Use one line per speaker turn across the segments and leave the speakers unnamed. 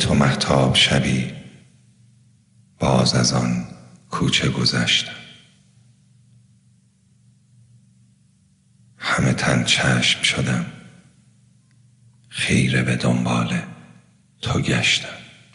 تو مهتاب شبی باز از آن کوچه گذشتم. همه تن چشم شدم، خیره به دنبال تو گشتم.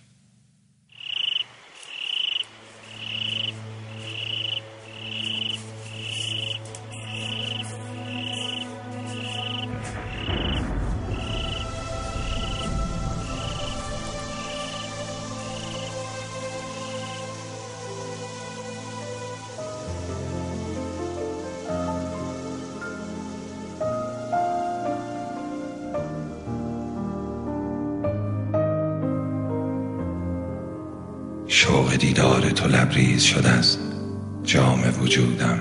شوق دیدار تو لبریز شد از جام وجودم.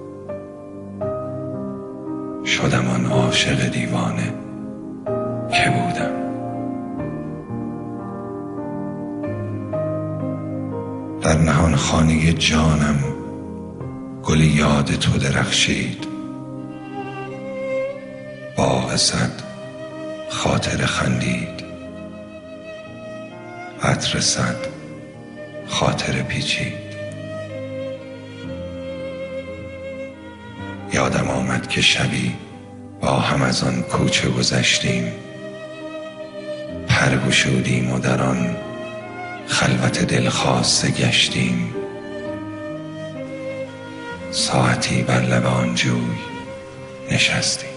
شدم آن عاشق دیوانه که بودم. در نهان خانه جانم گل یاد تو درخشید. باغ صد خاطر خندید، عطر صد خاطر پیچید. یادم آمد که شبی با هم از آن کوچه گذشتیم. پر گشودیم و در آن خلوت دلخواسته گشتیم. ساعتی بر لب آن جوی نشستیم.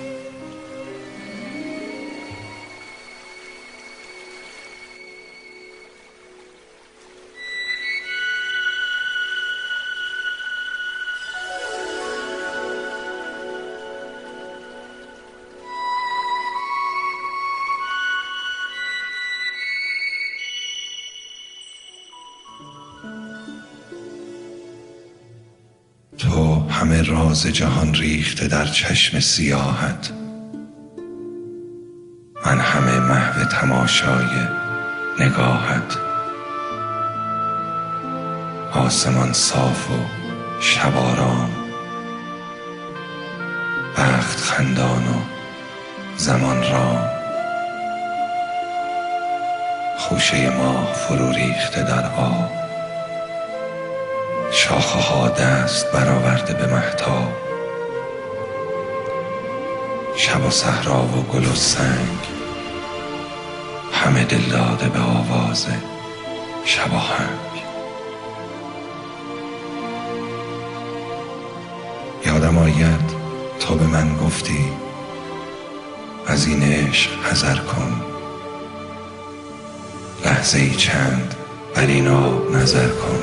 تو همه راز جهان ریخته در چشم سیاهت، من همه محو تماشای نگاهت. آسمان صاف و شب آرام، بخت خندان و زمان رام. خوشه ماه فرو ریخته در آب، شاخه ها دست برآورده به مهتاب. شب و صحرا و گل و سنگ، همه دل داده به آواز شباهنگ. یادم آید تو به من گفتی از این عشق حذر کن. لحظه ای چند بر این آب نظر کن.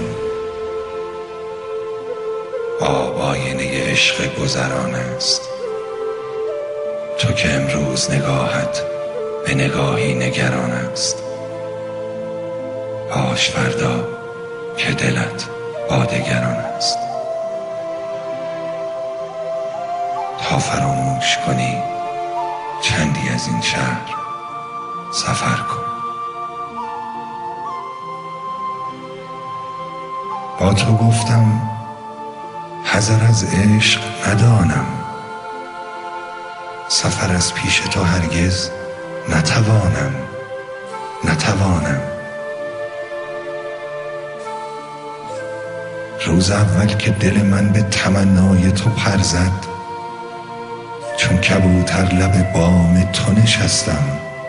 آب آینه عشق گذران است، تو که امروز نگاهت به نگاهی نگران است. باش فردا که دلت با دگران است. تا فراموش کنی چندی از این شهر سفر کن. با تو گفتم حذر از عشق ندانم. سفر از پیش تو هرگز نتوانم. روز اول که دل من به تمنای تو پر زد، چون کبوتر لب بام تو نشستم.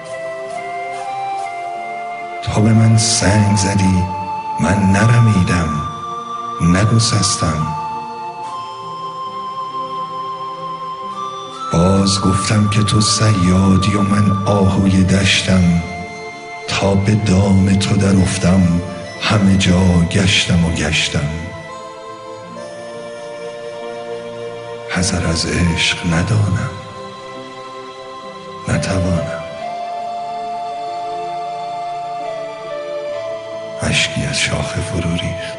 تو به من سنگ زدی، من نرمیدم، نگسستم. باز گفتم که تو صیادی و من آهوی دشتم. تا به دام تو در افتم، همه جا گشتم. حذر از عشق ندانم، نتوانم. اشکی از شاخه فرو ریخت.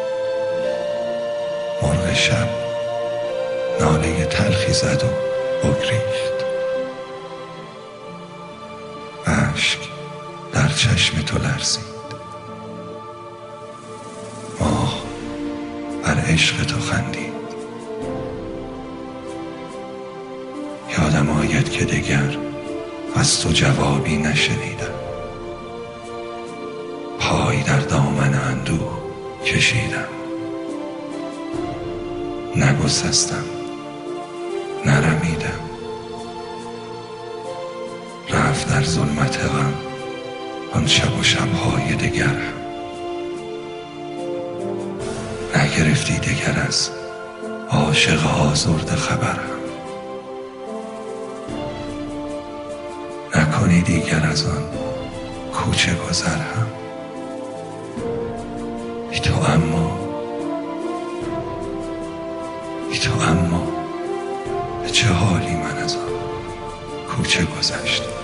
مرغ شب ناله تلخی زد و بگریخت. اشک در چشم تو لرزید. ماه بر عشق تو خندید. یادم آید که دگر از تو جوابی نشنیدم. کشیدم، نگسستم، نرمیدم، رفت در ظلمت غم آن شب و شبهای دگر هم. نگرفتی دگر از عاشق آزرده خبر هم، نکنی دیگر از آن کوچه گذر هم. بی تو اما به چه حالی من از آن کوچه گذشتم.